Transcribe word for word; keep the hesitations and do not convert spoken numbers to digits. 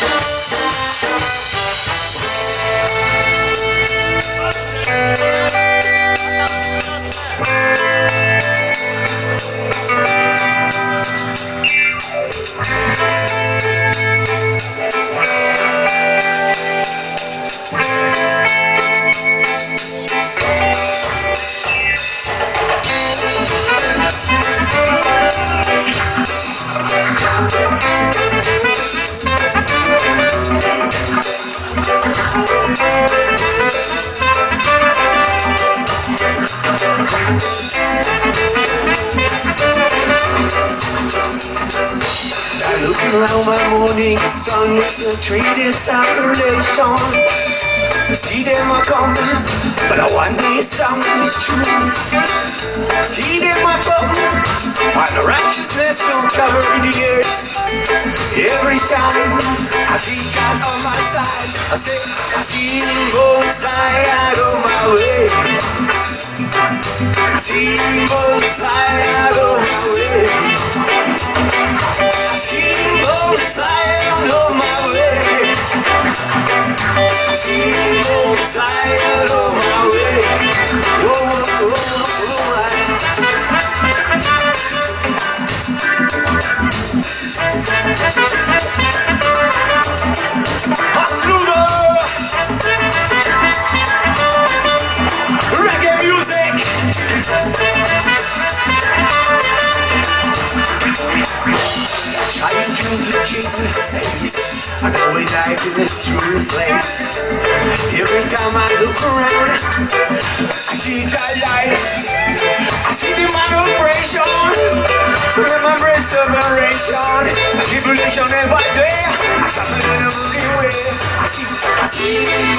Looking around my morning sun is a treatise operation. I see them a coming, but I want this song is truth. See them a coming, and the righteousness will cover the earth. Every time I see God on my side, I say, I see him both side of my way. I see him both side of my way. See both sides of my way. See both sides of my way. Whoa, whoa, whoa, Astrudo! Reggae music! Trying to achieve this face, I know it like in this true place. Every time I look around, I see that light. I see the man operation, remember separation. A tribulation never there. I stop it in a moving way. I see, I see